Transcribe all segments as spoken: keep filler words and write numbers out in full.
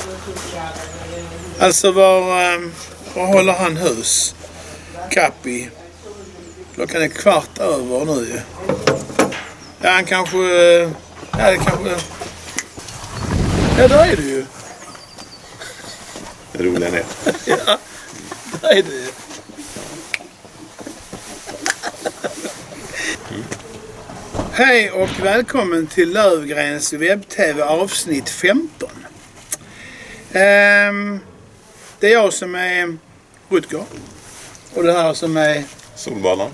Alltså var, var håller han hus? Kappi. Klockan är kvart över nu ju. Ja, han kanske... Ja, det kanske... Ja, där är det ju. Roliga ner. Ja, där är det ju. Mm. Hej och välkommen till Lövgrens webb-tv avsnitt femton. Um, det är jag som är Rutger. Och det här som är... Solbanan.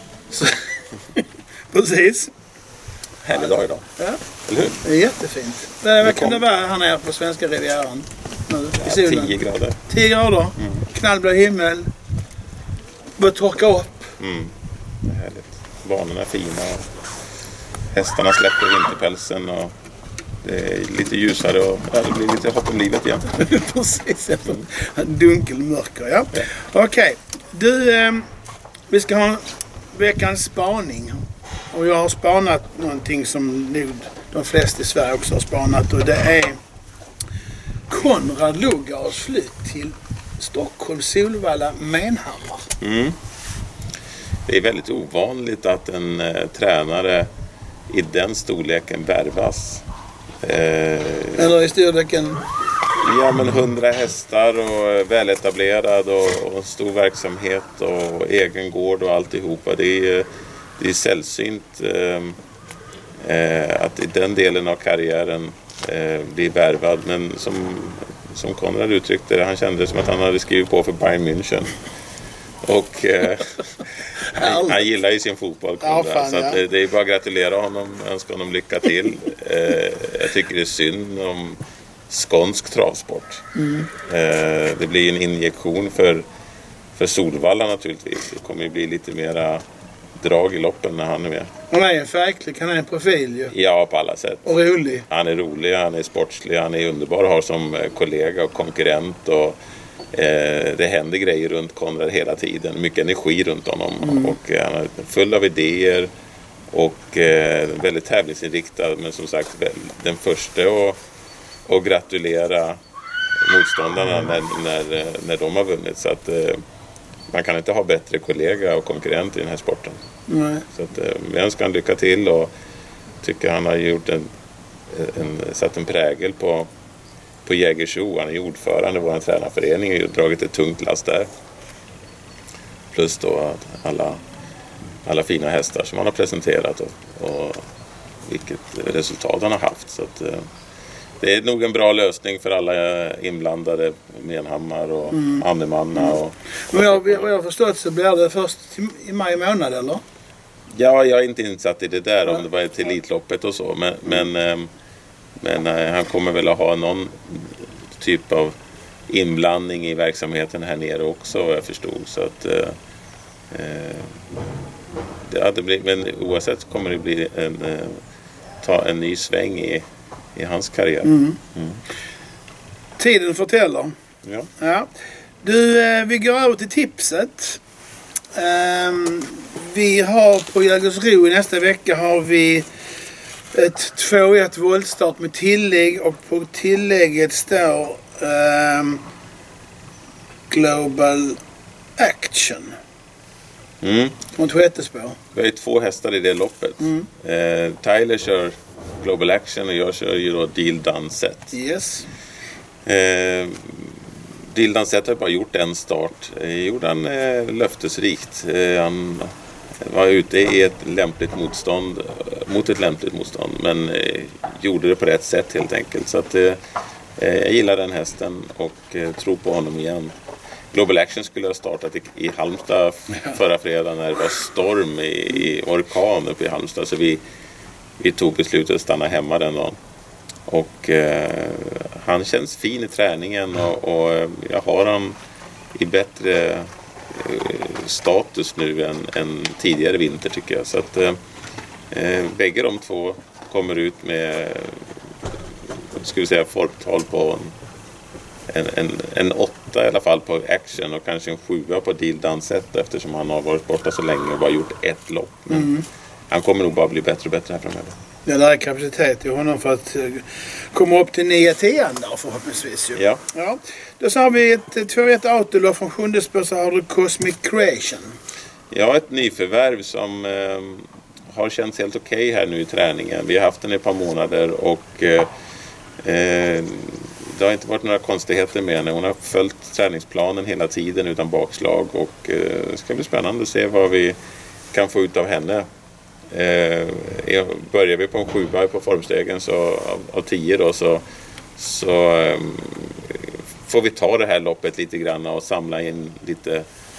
Precis. Härlig dag idag. Ja. Eller hur? Det är jättefint. Det kan det vara här nere på svenska rivieran. Nu, ja, i solen. tio grader. tio grader. Mm. Knallblå himmel. Börjar torka upp. Mm. Det är härligt. Banorna är fina. Hästarna släpper vinterpälsen och det är lite ljusare och ja, det blir lite hopp om livet igen. Precis. Mm. Dunkel mörker, ja. ja. Okej. Okay. Du, eh, vi ska ha veckans spaning. Och jag har spanat någonting som nog de flesta i Sverige också har spanat. Och det är Konrad Lugauers flytt till Stockholm, Solvalla, Menhammar. Mm. Det är väldigt ovanligt att en eh, tränare i den storleken värvas. Eh, Eller i storleken... Ja, men hundra hästar och väletablerad och, och stor verksamhet och egen gård och alltihopa. Det är, det är sällsynt eh, att i den delen av karriären eh, bli värvad. Men som, som Konrad uttryckte det, han kände som att han hade skrivit på för Bayern München. Och eh, han, han gillar ju sin fotboll, Konrad, ja, fan, så att det, det är bara att gratulera honom, önska honom lycka till. Eh, jag tycker det är synd om skånsk travsport. Mm. Eh, det blir en injektion för, för Solvalla naturligtvis. Det kommer ju bli lite mera drag i loppen när han är med. Han är en färgklick, han är en profil ju. Ja, på alla sätt. Och rolig. Han är rolig, han är sportslig, han är underbar att ha som kollega och konkurrent och eh, det händer grejer runt Konrad hela tiden. Mycket energi runt honom mm. och eh, han är full av idéer och eh, väldigt tävlingsinriktad, men som sagt den första och och gratulera motståndarna när, när, när de har vunnit. Så att eh, man kan inte ha bättre kollega och konkurrent i den här sporten. Nej. Så att eh, jag önskar han lycka till och tycker han har gjort en, en, satt en prägel på, på Jägersro. Han är ordförande i vår tränarförening och dragit ett tungt last där. Plus då att alla, alla fina hästar som han har presenterat och, och vilket resultat han har haft. Så att eh, det är nog en bra lösning för alla inblandade, Menhammar och mm. Annemanna. Och, Men jag, jag har förstått så blir det först i maj månad, eller? Ja, jag är inte insatt i det där om det var till Elitloppet och så. Men, men, men han kommer väl att ha någon typ av inblandning i verksamheten här nere också, jag förstod. Så att, eh, det hade blivit, men oavsett kommer det bli en, ta en ny sväng i i hans karriär. Mm. Mm. Tiden förtäller. Ja. Ja. Du, eh, vi går över till tipset. Um, vi har på Jägersro i nästa vecka har vi ett två ett voltstart med tillägg och på tillägget står um, Global Action. Mm. Mot sjätte spår. Vi har ju två hästar i det loppet. Mm. Eh, Tyler kör Global Action och jag kör ju då Deal Done Set. Yes. Eh, Deal Done Set har bara gjort en start. Eh, gjorde han eh, löftesrikt. Eh, han var ute i ett lämpligt motstånd, mot ett lämpligt motstånd, men eh, gjorde det på rätt sätt helt enkelt. Så att eh, jag gillar den hästen och eh, tror på honom igen. Global Action skulle ha startat i, i Halmstad förra fredagen när det var storm i, i orkan uppe i Halmstad, så vi Vi tog beslutet att stanna hemma den dagen. Och eh, han känns fin i träningen och, och jag har han i bättre eh, status nu än, än tidigare vinter tycker jag. Så att eh, bägge de två kommer ut med, ska vi säga, folktal på en, en, en åtta i alla fall på Action och kanske en sjua på Deal Done Set eftersom han har varit borta så länge och bara gjort ett lopp. Men mm. han kommer nog bara bli bättre och bättre här framöver. Ja, det är kapacitet i honom för att uh, komma upp till nio tio där förhoppningsvis. Ju. Ja. Ja. Då så har vi ett två ett autolopp från sjunde spår, så har du Cosmic Creation. Ja, ett nyförvärv som eh, har känts helt okej okay här nu i träningen. Vi har haft den i ett par månader och eh, eh, det har inte varit några konstigheter med henne. Hon har följt träningsplanen hela tiden utan bakslag och eh, det ska bli spännande att se vad vi kan få ut av henne. Eh, börjar vi på en sjua på formstegen så av, av tio då så, så eh, får vi ta det här loppet lite grann och samla in lite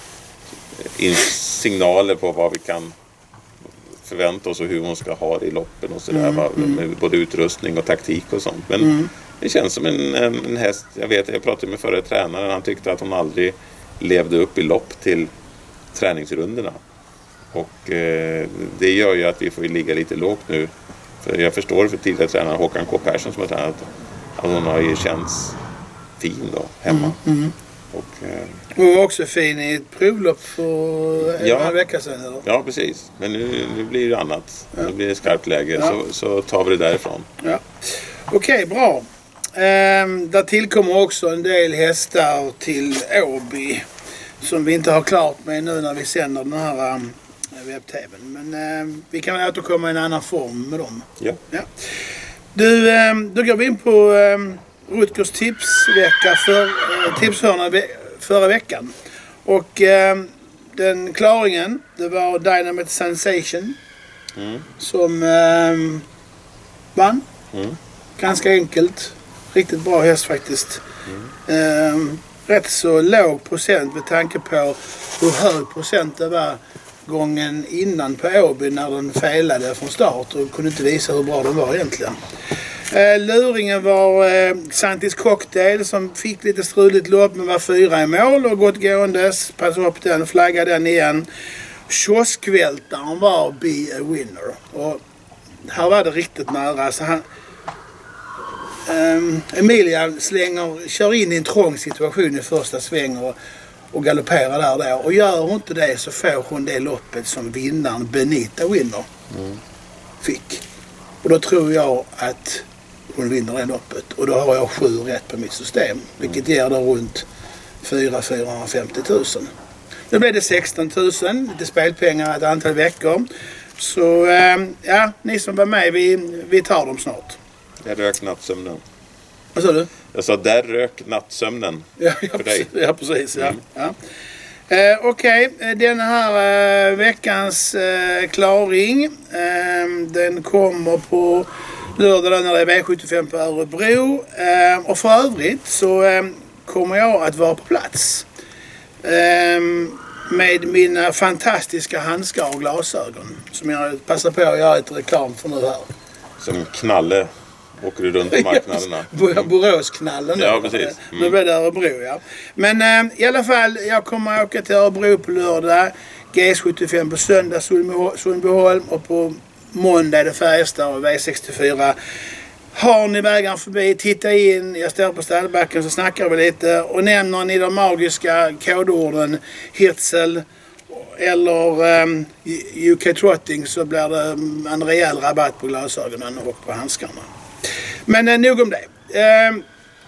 in signaler på vad vi kan förvänta oss och hur hon ska ha det i loppen och sådär, mm, mm. med både utrustning och taktik och sånt. Men mm. det känns som en, en, en häst. Jag vet, jag pratade med förre tränaren, han tyckte att hon aldrig levde upp i lopp till träningsrunderna. Och eh, det gör ju att vi får ligga lite lågt nu. För jag förstår för tidigare tränare Håkan K. Persson som har tränat att hon har ju känts fin då hemma. Mm, mm. Och, eh, hon var också fin i ett provlopp för en ja, vecka sedan. Eller? Ja, precis. Men nu, nu blir det annat. Ja. Nu blir det skarpt läge ja. så, så tar vi det därifrån. Ja. Okej, okay, bra. Ehm, där tillkommer också en del hästar till Åby som vi inte har klart med nu när vi sänder den här um, webb-tvn. Men um, vi kan väl återkomma i en annan form med dem. Ja. Ja. Du, um, då går vi in på um, Rutgers tipsvecka för uh, tipshörna ve förra veckan. Och um, den klaringen, det var Dynamite Sensation mm. som um, vann. Mm. Ganska enkelt. Riktigt bra häst faktiskt. Mm. Um, rätt så låg procent med tanke på hur hög procent det var gången innan på Åby när den felade från start och kunde inte visa hur bra den var egentligen. Eh, luringen var eh, Santis Cocktail som fick lite struligt lopp men var fyra i mål och gått gåendes. Passade upp den, flaggade den igen. Kioskvältaren var Be a Winner. Och här var det riktigt nära. Alltså han, Um, Emilia slänger, kör in i en trång situation i första sväng och, och galopperar där, där. Och gör hon inte det så får hon det loppet som vinnaren Benita Winner mm. fick. Och då tror jag att hon vinner det loppet. Och då har jag sju rätt på mitt system. Vilket ger då runt fyra till fyrahundrafemtio tusen. Nu blev det sexton tusen, lite spelpengar ett antal veckor. Så um, ja, ni som var med, vi, vi tar dem snart. Där rök nattsömnen. Vad sa du? Jag sa där rök nattsömnen ja, ja, för dig. Ja, precis. Ja. Mm. Ja. Eh, Okej, okay. Den här eh, veckans eh, klaring, eh, den kommer på lördag när det är V sjuttiofem på Örebro. Eh, och för övrigt så eh, kommer jag att vara på plats eh, med mina fantastiska handskar och glasögon som jag passar på att göra ett reklam för nu här. Som Knalle åker du runt på marknaderna. Mm. Boråsknallen. Ja, precis. Mm. Nu blir det Örebro, ja. Men äh, i alla fall, jag kommer att åka till Örebro på lördag. G S sjuttiofem på söndag, Sundbyholm. Och på måndag är det Färjestad och V sextiofyra. Har ni vägen förbi, titta in. Jag står på stallbacken så snackar vi lite. Och nämner ni de magiska kodorden Hirtzel eller um, U K Trotting så blir det en rejäl rabatt på glasögonen och på handskarna. Men eh, nog om det. Eh,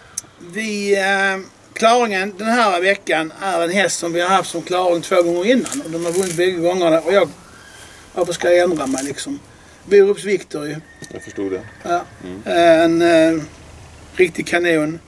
vi, eh, klaringen den här veckan är en häst som vi har haft som klaring två gånger innan. Och de har vunnit bägge gångerna. Och jag, varför ska jag ändra mig liksom? Borups Victor ju. Jag förstod det. Ja. Mm. Eh, en eh, riktig kanon.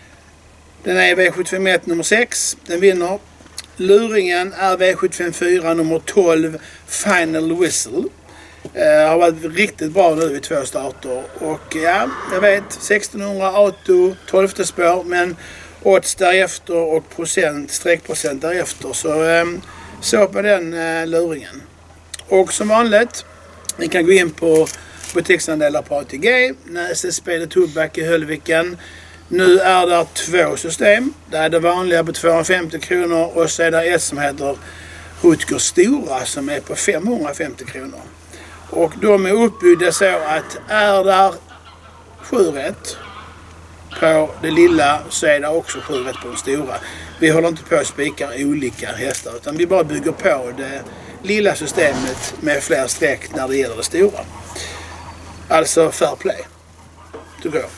Den är V sjuttiofem ett nummer sex. Den vinner. Luringen är V sjuttiofem fyra nummer tolv Final Whistle. Uh, har varit riktigt bra nu vid två starter. Och ja, jag vet, sextonhundra auto, tolfte spår, men odds därefter och procent, streckprocent därefter. Så um, så på den uh, luringen. Och som vanligt, ni kan gå in på butiksandelar på A T G, Näses Spel och Tobak i Höllviken. Nu är det två system. Det är det vanliga på tvåhundrafemtio kronor och så är det ett som heter Rutgers Stora som är på femhundrafemtio kronor. Och de är uppbyggda så att är där sju rätt på det lilla så är det också sju rätt på den stora. Vi håller inte på att spika olika hästar utan vi bara bygger på det lilla systemet med fler streck när det gäller det stora. Alltså fair play, tycker jag.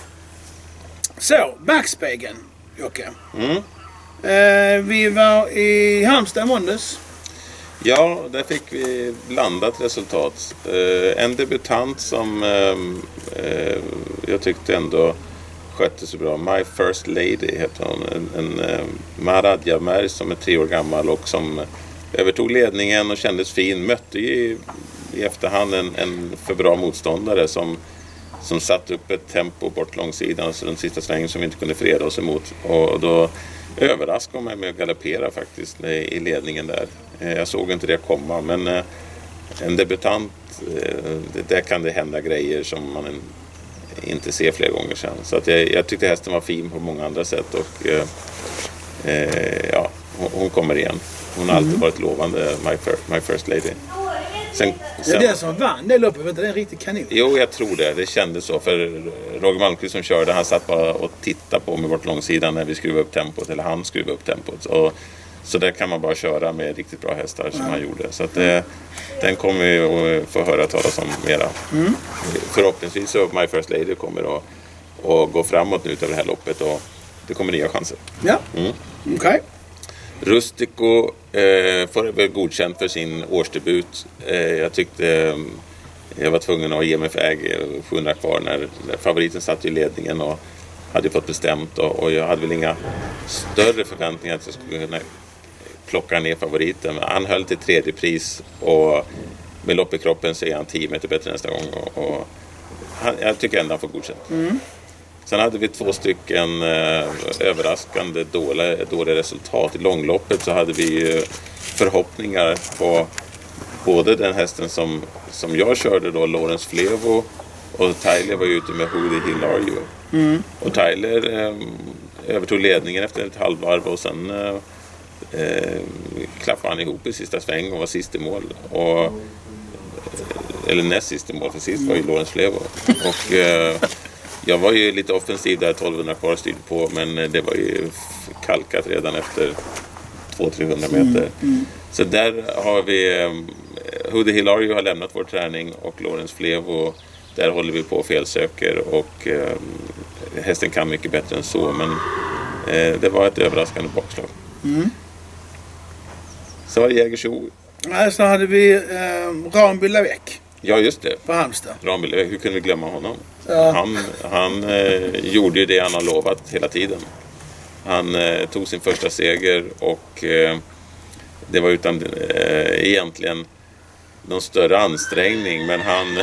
Så, backspegeln, Jocke. Mm. Eh, vi var i Halmstad i måndags. Ja, där fick vi blandat resultat. Eh, en debutant som eh, eh, jag tyckte ändå skötte så bra. My First Lady heter hon. En, en eh, Marad Jamer som är tre år gammal och som övertog ledningen och kändes fin. Mötte i, i efterhand en, en för bra motståndare som, som satt upp ett tempo bort långsidan, så den sista svängen som vi inte kunde freda oss emot. Och då överraskade hon mig med att galoppera faktiskt i ledningen där. Jag såg inte det komma, men en debutant, där kan det hända grejer som man inte ser flera gånger sedan. Så att jag, jag tyckte hästen var fin på många andra sätt och eh, ja, hon, hon kommer igen. Hon har alltid mm. varit lovande, my, fir, my First Lady. Sen, sen, det är det som vann det loppet, inte det är en riktig kanin? Jo, jag tror det. Det kändes så. För Roger Malmqvist som körde, han satt bara och tittade på mig bort långsidan när vi skruvade upp tempot, eller han skruvade upp tempot. Och, så där kan man bara köra med riktigt bra hästar som mm. han gjorde. Så att det, den kommer vi att få höra talas om mera. Mm. Förhoppningsvis så My First Lady kommer att, att gå framåt nu över det här loppet och det kommer nya chanser. Ja, mm. okej. Okay. Rustico eh, får väl godkänt för sin årsdebut. Eh, jag tyckte eh, jag var tvungen att ge mig för äg sjuhundra kvar när, när favoriten satt i ledningen och hade fått bestämt. Och, och jag hade väl inga större förväntningar att jag skulle kunna plocka ner favoriten. Men han höll till tredje pris och med lopp i kroppen så är han tio meter bättre nästa gång. Och, och han, jag tycker ändå han får godkänt. Mm. Sen hade vi två stycken eh, överraskande dåliga, dåliga resultat. I långloppet så hade vi eh, förhoppningar på både den hästen som, som jag körde då, Lawrence Flevo, och Tyler var ute med Who the Hill Are You. Mm. Och Tyler eh, övertog ledningen efter ett halvvarv och sen eh, eh, klappade han ihop i sista sväng och var sist i mål. Och, eller näst sist i mål, för sist var ju Lawrence Flevo. Och eh, jag var ju lite offensiv där, tolvhundra kvar styrde på, men det var ju kalkat redan efter två till trehundra meter. Mm, mm. Så där har vi um, Who the Hill Are You har lämnat vår träning och Lawrence Flevo, där håller vi på och felsöker och um, hästen kan mycket bättre än så, men uh, det var ett överraskande bakslag. Mm. Så var det Jägersro. Nej, så hade vi um, Ramby Lavec. Ja, just det. På Halmstad. Ramby Lavec, hur kunde vi glömma honom? Ja. Han, han eh, gjorde ju det han har lovat hela tiden. Han eh, tog sin första seger och eh, det var utan eh, egentligen någon större ansträngning, men han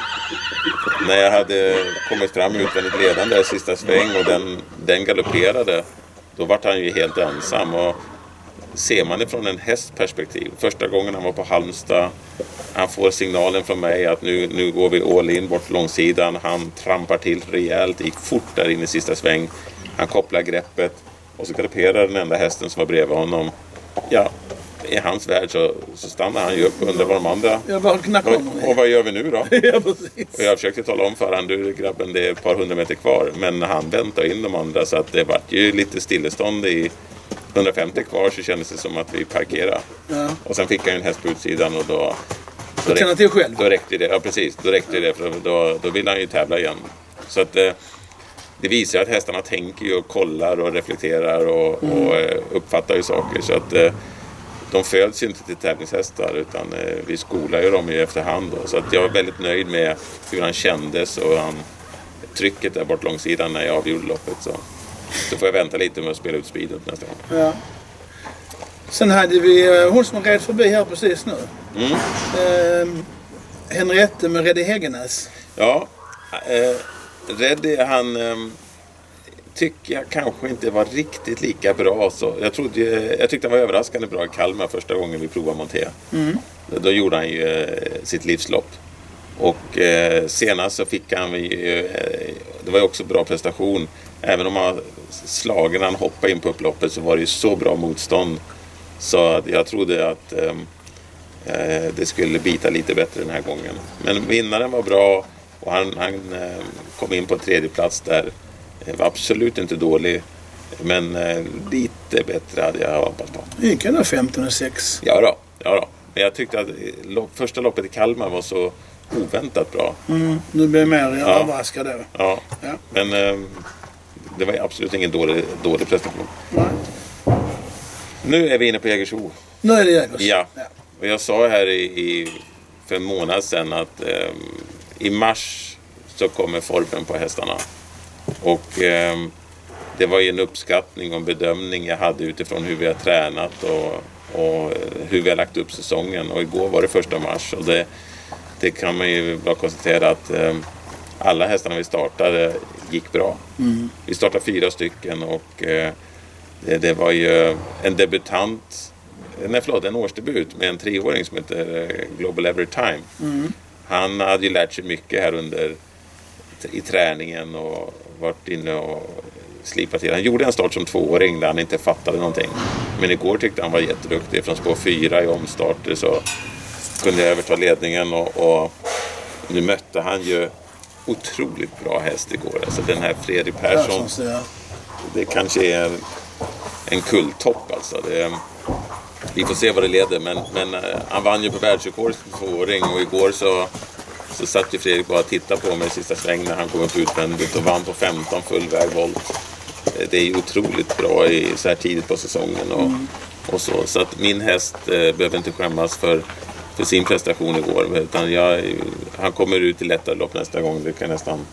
när jag hade kommit fram utvändigt ledande i sista sväng och den, den galopperade, då var han ju helt ensam. Och ser man det från en hästperspektiv, första gången han var på Halmstad, han får signalen från mig att nu, nu går vi all in bort långsidan, han trampar till rejält, gick fort där in i sista sväng, han kopplar greppet och så galopperar den enda hästen som var bredvid honom. Ja, i hans värld så, så stannar han ju upp och undrar vad de andra. Jag bara knackar om och, och vad gör vi nu då? Ja, precis. Och jag försökte tala om för honom, du grabben, det är ett par hundra meter kvar, men han väntade in de andra, så att det var ju lite stillestånd i hundrafemtio kvar, så kändes det som att vi parkerade. Ja. Och sen fick jag en häst på utsidan och då Då, räck, till själv. då räckte det. Ja, precis. Då räckte det, för då, då vill han ju tävla igen. Så att eh, det visar att hästarna tänker ju och kollar och reflekterar och, mm. och eh, uppfattar ju saker. Så att eh, de föds ju inte till tävlingshästar, utan eh, vi skolar ju dem ju efterhand då. Så att jag var väldigt nöjd med hur han kändes och han, trycket där bort långsidan när jag avgjorde loppet. Så, så får jag vänta lite med att spela ut speeden nästa gång. Ja. Sen hade vi hon som red förbi här precis nu. Mm. Eh, Henriette med Reddy Hegenäs. Ja, eh, Reddy han eh, tycker jag kanske inte var riktigt lika bra. Så jag, trodde, jag tyckte han var överraskande bra i Kalmar första gången vi provade monté. Mm. Då gjorde han ju eh, sitt livslopp. Och eh, senast så fick han ju, eh, det var ju också bra prestation. Även om han slagen han hoppade in på upploppet så var det ju så bra motstånd. Så att jag trodde att eh, det skulle bita lite bättre den här gången. Men vinnaren var bra och han, han eh, kom in på tredje plats där. Det var absolut inte dålig, men eh, lite bättre hade jag hoppats på. Gick ändå femton och sex. Ja då, ja då. Men jag tyckte att lopp, första loppet i Kalmar var så oväntat bra. Mm, nu blir jag mer Ja. överraskad då. Ja, Ja. men eh, det var absolut ingen dålig, dålig prestation. Nej. Nu är vi inne på Jägersro. Nu är det Jägers. Ja. Ja. Och jag sa här i, i, för en månad sedan att eh, i mars så kommer formen på hästarna. Och eh, det var ju en uppskattning och en bedömning jag hade utifrån hur vi har tränat och, och hur vi har lagt upp säsongen. Och igår var det första mars och det, det kan man ju bara konstatera att eh, alla hästarna vi startade gick bra. Mm. Vi startade fyra stycken och eh, det, det var ju en debutant, nej förlåt, en årsdebut med en treåring som heter Global Every Time. Mm. Han hade ju lärt sig mycket här under i träningen och varit inne och slipat till. Han gjorde en start som tvååring där han inte fattade någonting. Men igår tyckte han var jätteduktig. Från spår fyra i omstarter så kunde jag överta ledningen och, och nu mötte han ju otroligt bra häst igår. Alltså den här Fredrik Persson, det kanske är en, en kulltopp alltså. Det, vi får se vad det leder, men, men han vann ju på världsrekord som tvååring och igår så Så satt ju Fredrik bara och tittade på mig i sista sväng när han kom upp utvändigt och vann på femton full väg volt. Det är ju otroligt bra i, så här tidigt på säsongen och, mm. och så. Så att min häst eh, behöver inte skämmas för, för sin prestation igår. Utan jag, han kommer ut i lättare lopp nästa gång. Det kan jag nästan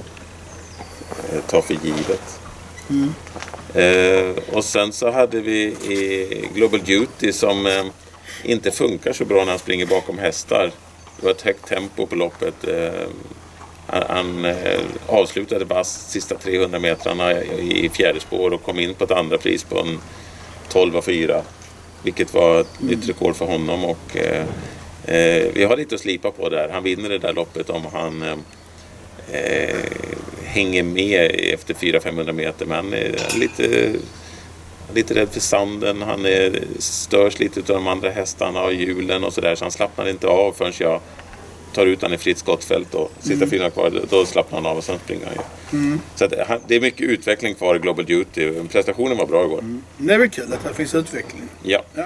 eh, ta för givet. Mm. Eh, och sen så hade vi i Global Duty som eh, inte funkar så bra när han springer bakom hästar. Det var ett högt tempo på loppet. Han, han avslutade bara sista trehundra metrarna i fjärde spår och kom in på ett andra pris på en tolv och fyra. Vilket var ett nytt rekord för honom. Och, eh, vi har lite att slipa på där. Han vinner det där loppet om han eh, hänger med efter fyra till femhundra meter. Men han är lite... lite rädd för sanden, han är, störs lite av de andra hästarna och hjulen och sådär, så han slappnar inte av förrän jag tar ut han i fritt skottfält och sitter mm. fyra kvar, då slappnar han av och sen springer han ju. Mm. Så att, det är mycket utveckling kvar i Global Duty. Prestationen var bra igår. Mm. Det är väl kul att det finns utveckling. Ja. ja.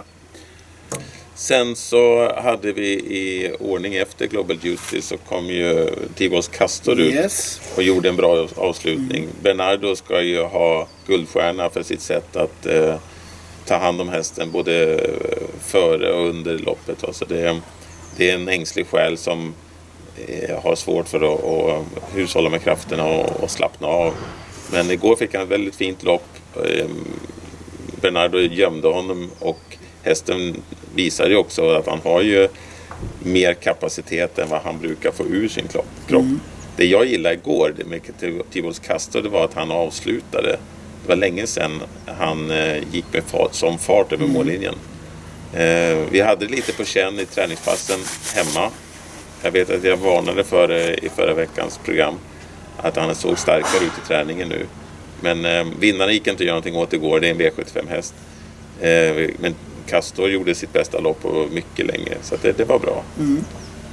Sen så hade vi i ordning efter Global Duty så kom ju Tivols Castor ut yes. och gjorde en bra avslutning. Mm. Bernardo ska ju ha guldstjärna för sitt sätt att eh, ta hand om hästen både före och under loppet. Alltså det, det är en ängslig själ som eh, har svårt för att, att hushålla med krafterna och, och slappna av. Men igår fick han ett väldigt fint lopp. Eh, Bernardo gömde honom och hästen visar ju också att han har ju mer kapacitet än vad han brukar få ur sin kropp. Mm. Det jag gillade igår med Tivols Castor, det var att han avslutade. Det var länge sedan han eh, gick med fart, som fart över mm. mållinjen. Eh, vi hade lite på känn i träningspassen hemma. Jag vet att jag varnade för det i förra veckans program. Att han såg starkare ut i träningen nu. Men eh, vinnaren gick inte att göra någonting åt igår. Det är en V sjuttiofem häst. Eh, men Castor gjorde sitt bästa lopp på mycket länge. Så det, det var bra. Mm.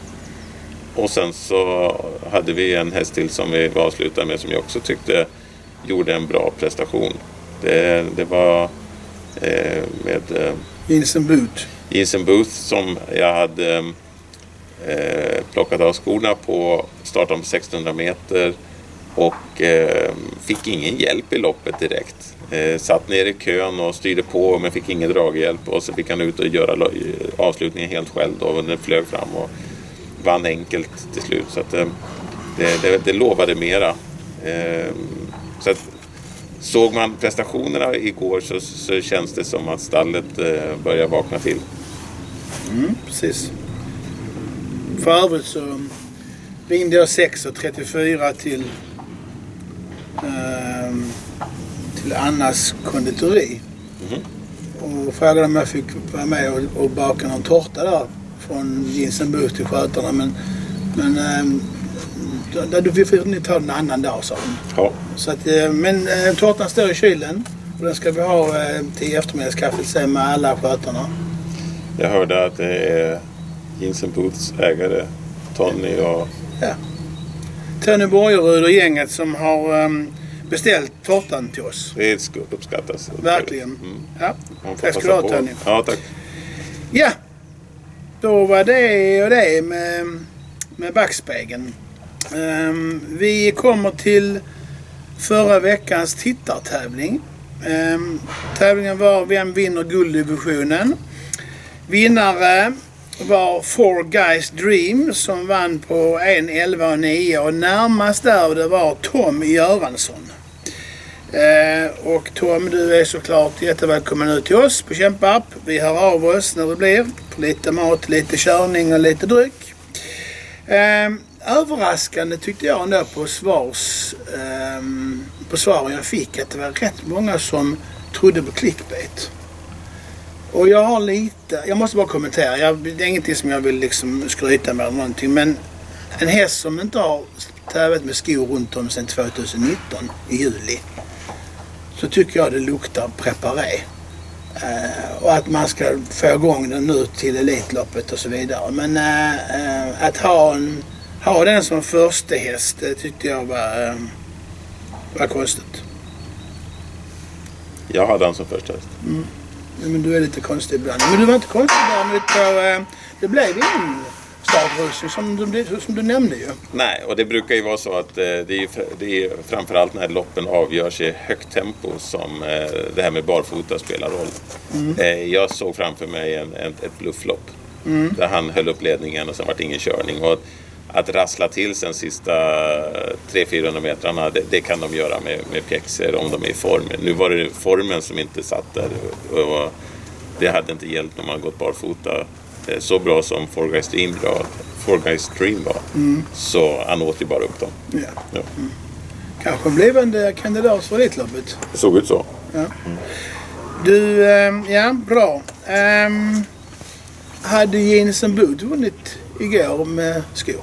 Och sen så hade vi en häst till som vi avslutade med som jag också tyckte gjorde en bra prestation. Det, det var eh, med eh, Jensen Booth. Jensen Booth som jag hade eh, plockat av skorna på starten på sexhundra meter och eh, fick ingen hjälp i loppet direkt. Eh, satt ner i kön och styrde på men fick ingen draghjälp och så fick han ut och göra avslutningen helt själv då och den flög fram och vann enkelt till slut så att eh, det, det, det lovade mera. Eh, så att, såg man prestationerna igår så, så känns det som att stallet eh, börjar vakna till. Mm, precis. För övrigt så ringde jag sex och trettiofyra till eh, till Annas konditori. Mm. Och frågade om jag fick vara med och, och baka någon tårta där från Jensen Booth till skötarna. Men, men äh, då, vi får ni ta en annan dag, sa hon. Ja. Så att, äh, men äh, tårtan står i kylen och den ska vi ha äh, till eftermiddagskaffet sen med alla skötarna. Jag hörde att det är Jensen Booths ägare Tony och... Ja. Tony Borgerud och gänget som har ähm, beställt tårtan till oss. Det ska uppskattas. Verkligen. Mm. Ja. Tack ska du ha, Tony. Ja, tack. Ja. Då var det och det med, med backspegeln. Um, vi kommer till förra veckans tittartävling. Um, tävlingen var Vem vinner gulddivisionen? Vinnare var Four Guys Dream som vann på en elva nio och närmast där det var Tom Göransson. Eh, och Tom, du är såklart jättevälkommen ut till oss på Kämpapp. Vi hör av oss när det blir på lite mat, lite körning och lite dryck. Eh, överraskande tyckte jag ändå på svars eh, på svaren jag fick att det var rätt många som trodde på clickbait. Och jag har lite, jag måste bara kommentera, jag, det är ingenting som jag vill liksom skryta med eller någonting, men en häst som inte har tävlat med skor runt om sedan tjugonitton i juli, så tycker jag det luktar preparé. Eh, och att man ska få igång den nu till Elitloppet och så vidare. Men eh, att ha, en, ha den som första häst, det tyckte jag var, eh, var konstigt. Jag hade den som första häst. Mm. Men du är lite konstig ibland. Men du var inte konstig däremot på... Eh, det blev ingen startrusning som du, som du nämnde ju. Nej, och det brukar ju vara så att eh, det, är, det är framförallt när loppen avgörs i högt tempo som eh, det här med barfota spelar roll. Mm. Eh, jag såg framför mig en, en, ett blufflopp mm. där han höll upp ledningen och sen var det ingen körning. Och att rassla till sen sista tre till fyrahundra metrarna, det, det kan de göra med, med pjäxor om de är i form. Nu var det formen som inte satt där och det hade inte hjälpt när man gått barfota. Så bra som Four Guys Dream var, Four Guys Dream var mm. så han åt ju bara upp dem. Ja. Ja. Mm. Kanske blev en kandidat för Elitloppet. Det såg ut så. Ja. Mm. Du, ähm, ja, bra. Ähm, hade Jensen Bud vunnit igår med skor?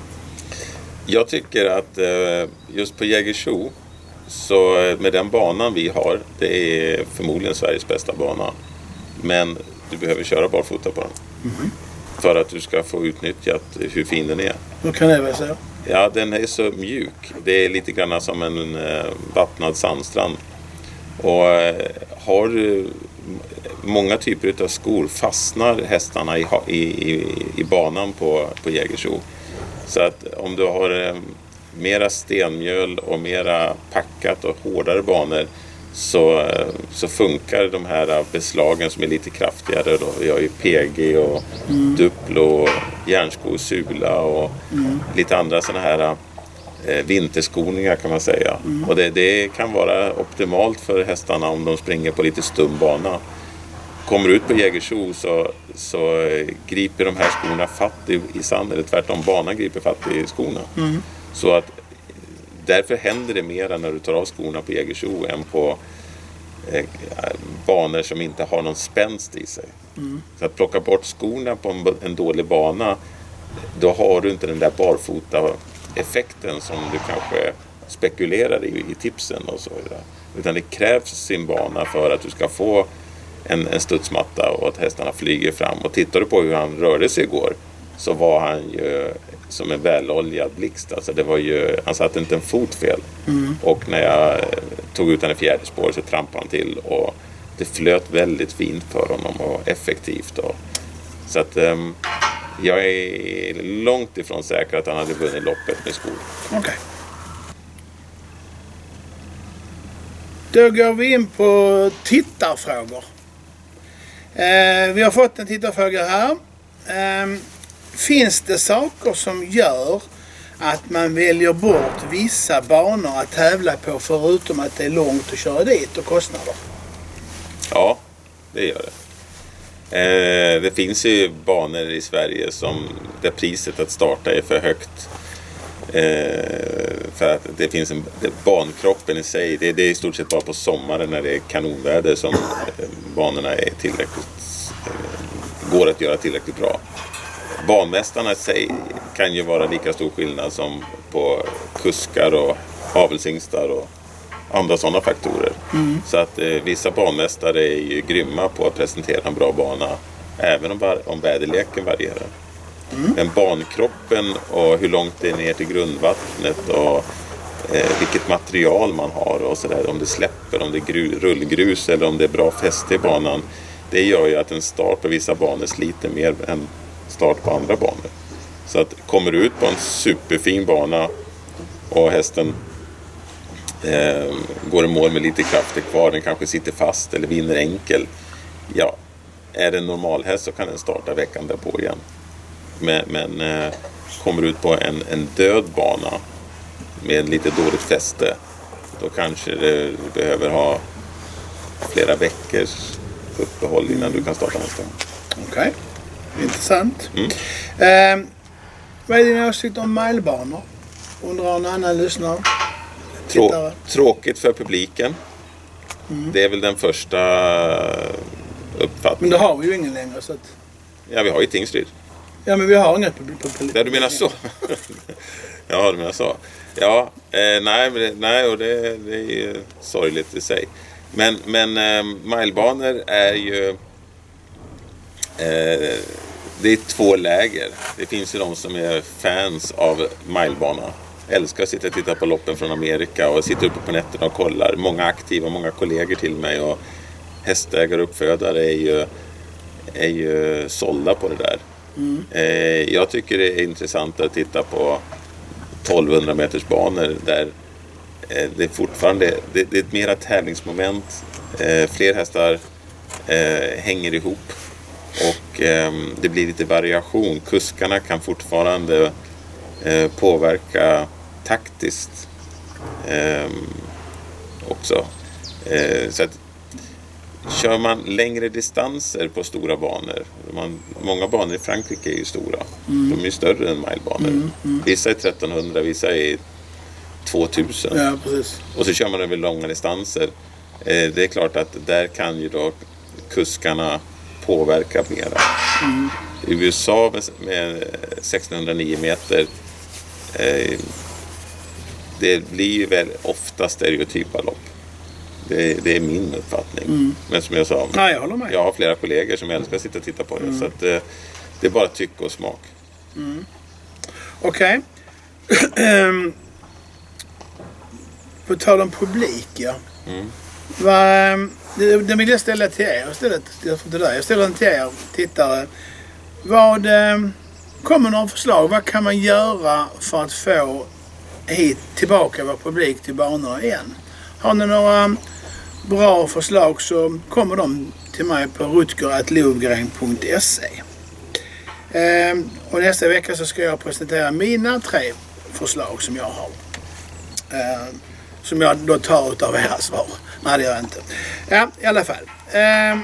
Jag tycker att just på Jägersro, så med den banan vi har, det är förmodligen Sveriges bästa bana. Men du behöver köra barfota på den. Mm-hmm. För att du ska få utnyttjat hur fin den är. Hur kan det vara så? Ja, den är så mjuk. Det är lite grann som en eh, vattnad sandstrand. Och eh, har du många typer av skor fastnar hästarna i, i, i, i banan på, på Jägersro. Så att om du har eh, mera stenmjöl och mera packat och hårdare banor, så, så funkar de här beslagen som är lite kraftigare då. Vi har ju P G och mm. Duplo och järnsko, sula och mm. lite andra sådana här eh, vinterskoningar kan man säga. Mm. Och det, det kan vara optimalt för hästarna om de springer på lite stum bana. Kommer ut på Jägersro så, så griper de här skorna fatt i, i sand, eller tvärtom, banan griper fatt i skorna. Mm. Så att därför händer det mer när du tar av skorna på Jägersro än på eh, banor som inte har någon spänst i sig. Mm. Så att plocka bort skorna på en, en dålig bana, då har du inte den där barfota-effekten som du kanske spekulerar i i tipsen och så vidare. Utan det krävs sin bana för att du ska få en, en studsmatta och att hästarna flyger fram. Och tittar du på hur han rörde sig igår, så var han ju som en väloljad blixt. Alltså det var ju, han satte inte en fot fel. Mm. Och när jag tog ut den i fjärde spår så trampade han till. Och det flöt väldigt fint för honom och effektivt. Och, så att um, jag är långt ifrån säker att han hade vunnit loppet med skor. Okej. Okay. Då går vi in på tittarfrågor. Eh, vi har fått en tittarfråga här. Eh, finns det saker som gör att man väljer bort vissa banor att tävla på förutom att det är långt att köra dit och kostnader? Ja, det gör det. Eh, det finns ju banor i Sverige som där priset att starta är för högt. Eh, för att det finns en det, bankroppen i sig, det, det är i stort sett bara på sommaren när det är kanonväder som eh, banorna är tillräckligt eh, går att göra tillräckligt bra. Banmästarna i sig kan ju vara lika stor skillnad som på kuskar och avelsingstar och andra sådana faktorer. Mm. Så att eh, vissa banmästare är ju grymma på att presentera en bra bana även om, om väderleken varierar. Mm. Men bankroppen och hur långt det är ner till grundvattnet och eh, vilket material man har och sådär, om det släpper, om det är gru- rullgrus eller om det är bra fäste i banan, det gör ju att en start på vissa banor sliter mer än start på andra banor. Så att kommer du ut på en superfin bana och hästen eh, går i mål med lite krafter kvar, den kanske sitter fast eller vinner enkel. Ja, är det en normal häst så kan den starta veckan därpå igen. Men, men eh, kommer du ut på en, en död bana med lite dåligt fäste, då kanske du behöver ha flera veckors uppehåll innan du kan starta nästa gång. Okej, okay. Intressant. Mm. Eh, vad är din åsikt om milebanor? Undrar en annan lyssnare. Trå- tråkigt för publiken. Mm. Det är väl den första uppfattningen. Men det har vi ju ingen längre. Så att... Ja, vi har ju Tingsryd. Ja, men vi har inget publik. Ja, du menar så? Ja, du menar så. Ja, eh, nej, men det, nej, och det, det är ju sorgligt i sig. Men, men eh, milebanor är ju... Eh, det är två läger. Det finns ju de som är fans av milebana. Älskar att sitta och titta på loppen från Amerika och sitta uppe på nätterna och kollar. Många aktiva, många kollegor till mig och hästägare och uppfödare är ju, är ju sålda på det där. Mm. Eh, jag tycker det är intressant att titta på tolvhundra meters banor där eh, det är fortfarande det, det är ett mera tävlingsmoment. Eh, fler hästar eh, hänger ihop och eh, det blir lite variation. Kuskarna kan fortfarande eh, påverka taktiskt eh, också. Eh, så att kör man längre distanser på stora banor, man, många banor i Frankrike är ju stora, mm. de är ju större än milebanor. Mm, mm. Vissa är trettonhundra, vissa är tvåtusen. Ja, precis. Och så kör man över långa distanser. Eh, det är klart att där kan ju då kuskarna påverka mera. Mm. I U S A med, med sextonhundranio meter eh, det blir ju väl ofta stereotypa lopp. Det, det är min uppfattning. Mm. Men som jag sa, ja, jag håller med. Jag har flera kollegor som älskar att sitta och titta på det. Mm. Så att det, det är bara tycke och smak. Mm. Okej. Okay. På tal om publik, ja. Mm. Va, det, det vill jag ställa till er istället. Jag ställer den till er tittare. Vad kommer några förslag? Vad kan man göra för att få hit tillbaka vår publik till banorna igen? Har ni några bra förslag så kommer de till mig på rutger at lovgren punkt se. Ehm, och nästa vecka så ska jag presentera mina tre förslag som jag har. Ehm, som jag då tar ut av era svar. Nej, det gör jag inte. Ja, i alla fall. Ehm,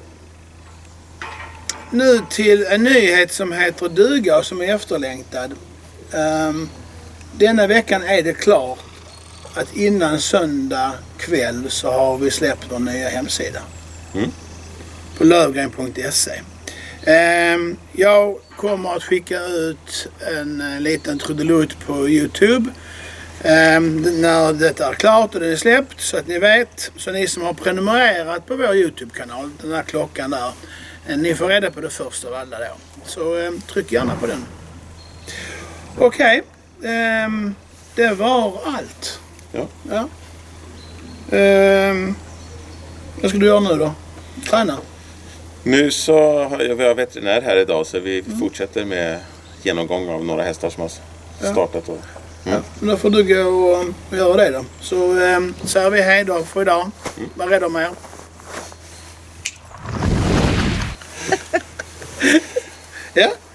nu till en nyhet som heter duga och som är efterlängtad. Ehm, denna veckan är det klart att innan söndag kväll så har vi släppt vår nya hemsida. Mm. På lovgren punkt se. Um, jag kommer att skicka ut en, en liten trudelutt på YouTube um, när detta är klart och den är släppt, så att ni vet. Så ni som har prenumererat på vår YouTube-kanal, den här klockan där, ni får reda på det först av alla då. Så um, tryck gärna på den. Okej, okay. um, det var allt. Ja. Ja. Ehm, vad ska du göra nu då? Träna? Nu så har jag, vi har veterinär här idag så vi mm. fortsätter med genomgång av några hästar som har startat. Och, mm. ja, då får du gå och, och göra det då. Så um, säger vi hej då för idag. Mm. Var rädd om er. Ja.